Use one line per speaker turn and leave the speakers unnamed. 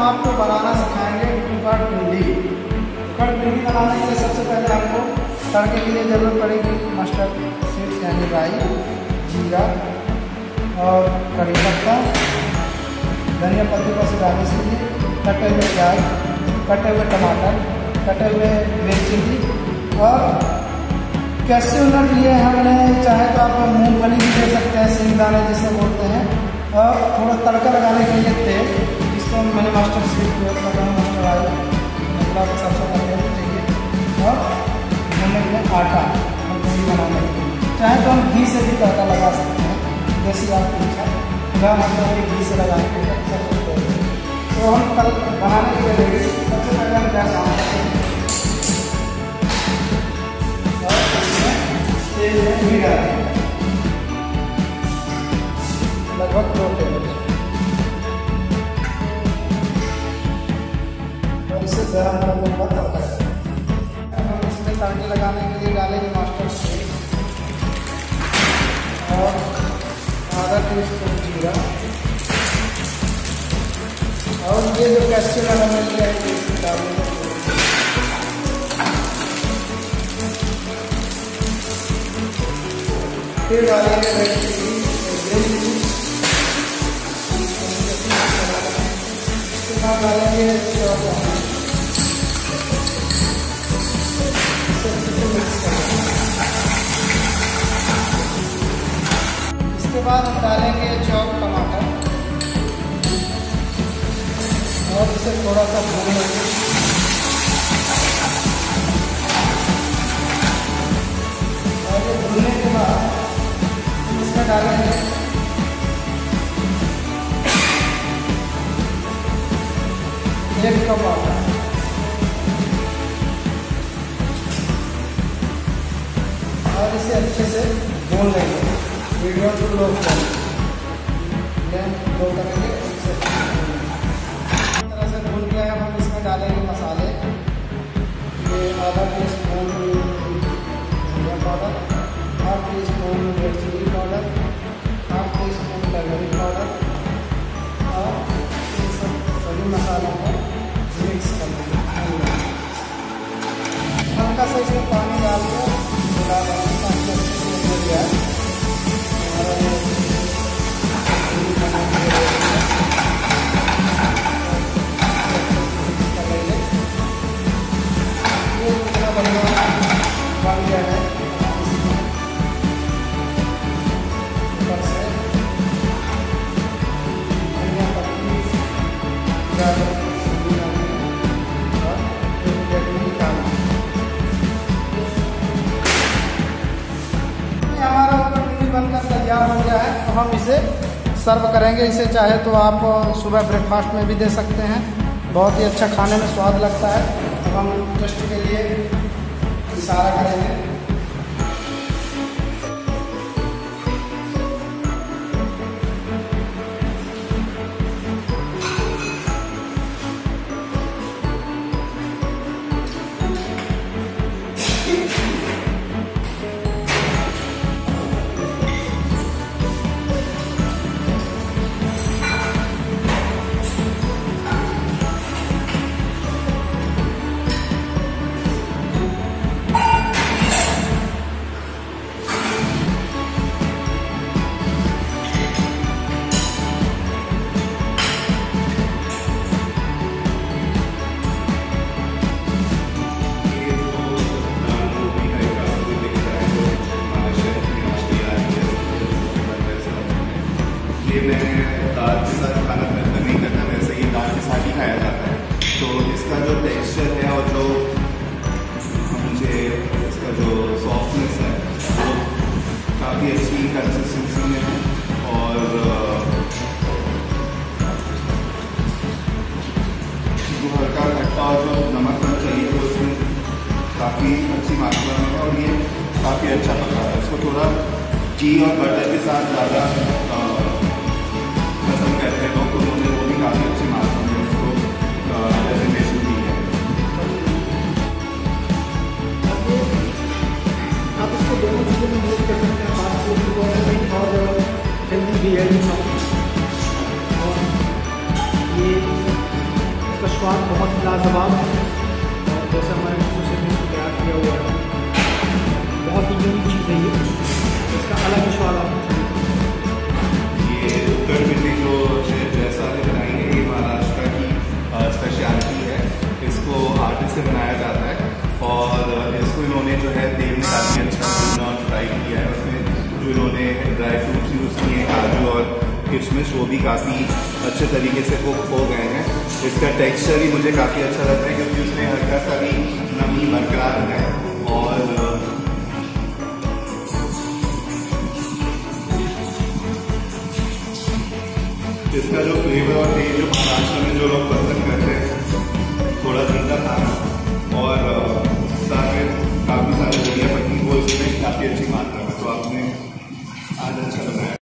आपको बनाना सिखाएंगे कुकर भिंडी। कुकर भिंडी बनाने के लिए सबसे पहले आपको तड़के के लिए ज़रूरत पड़ेगी मस्टर्ड सीड्स यानी राई, जीरा और कड़ी पत्ता, धनिया पत्ती को डालने से लिए, कटे हुए प्याज, कटे हुए टमाटर, कटे हुए ग्रीन चिल्ली और कैसे नट लिए हमने। चाहे तो आप मूंगफली भी दे सकते हैं, सिंगदाने जिसे बोलते हैं। और थोड़ा तड़का लगाने के लिए तेल, इसको मैंने मस्टर्ड सीड प्रयोग कर रहा हूँ, मस्टर्ड ऑयल मतलब सरसों का तेल चाहिए। और हमने लिया आटा भिंडी बनाने के लिए। चाहे तो हम घी से भी तड़का लगा सकते हैं, जैसी आपकी इच्छा। मतलब घी से लगाएंगे तो हम कल बनाने के लिए रेडी। सबसे पहले हम गैस ऑन करेंगे और इसमें घी डालेंगे लगभग 2 टेबल और इसे गर्म करने के बाद तड़का लगाएंगे। हम इसमें तड़के लगाने के लिए डालेंगे मस्टर्ड सीड और आधा टीस्पून जीरा और ये जो कैसे लगाने के लिए इसमें डालेंगे। फिर डालेंगे रेड चिल्ली, ग्रीन चिल्ली, इसके बाद डालेंगे मिक्स करेंगे। इसके बाद हम डालेंगे चॉप टमाटर और इसे थोड़ा सा भून लेंगे। और ये भूनने के बाद इसमें डालेंगे एक कप आटा और इसे अच्छे से भून लेंगे। Medium to low flame low करेंगे। हम इसमें डालेंगे मसाले। ये आधा टीस्पून धनिया powder, half teaspoon red chilli powder, half teaspoon turmeric powder और इन सब सभी मसालों को मिक्स कर देंगे। हल्का सा इसमें पानी डाल के मिला देंगे ताकि अच्छे से हो जाए। बन गया है। ऊपर से धनिया पत्ती और हमारा भिंडी बनकर तैयार हो गया है। तो हम इसे सर्व करेंगे। इसे चाहे तो आप सुबह ब्रेकफास्ट में भी दे सकते हैं, बहुत ही अच्छा खाने में स्वाद लगता है। अब हम टेस्ट के लिए इशारा करेंगे।
ये मैं दाल के साथ खाना प्रेफर नहीं करता, वैसे ये दाल के साथ ही खाया जाता है। तो इसका जो टेक्सचर है और जो मुझे इसका जो सॉफ्टनेस है वो काफ़ी अच्छी कंसिस्टेंसी में है। और जो हल्का खट्टा और जो नमक चाहिए तो उसमें काफ़ी अच्छी मात्रा में है और ये काफ़ी अच्छा पका है। इसको थोड़ा घी और बटर के साथ ज़्यादा पसंद करते हैं लोग, तो उन्होंने वो भी काफ़ी अच्छी मात्रा में उसको प्रेजेंटेशन दी है।
आप इसको दोनों चीज़ों में यूज कर सकते हैं, फास्ट फूड और हेल्दी भी है। और ये लाजवाब जैसा हमारे मुझसे भी तैयार किया हुआ है। बहुत ही यूनिक चीज़ है ये, इसका अलग ही स्वाद आपको।
ये उक्कड़पिंडी जो जैसा ने बनाई है, ये महाराष्ट्र की स्पेशलिटी है। इसको आटे से बनाया जाता है और इसको इन्होंने जो है तेल में काफ़ी अच्छा भुना और फ्राई किया है। उसमें जो इन्होंने ड्राई फ्रूट्स यूज़ किए हैं, काजू और किशमिश, वो भी काफ़ी अच्छे तरीके से कुक हो गए हैं। इसका टेक्सचर ही मुझे काफ़ी अच्छा लगता है क्योंकि उसमें हल्का सा भी नमी बरकरार है। और इसका जो फ्लेवर और टेस्ट जो महाराष्ट्र में जो लोग पसंद करते हैं, थोड़ा ठंडा खाना और साथ में काफ़ी सारे धनिया पत्ती को इसमें काफ़ी अच्छी मात्रा में, तो आपने आज अच्छा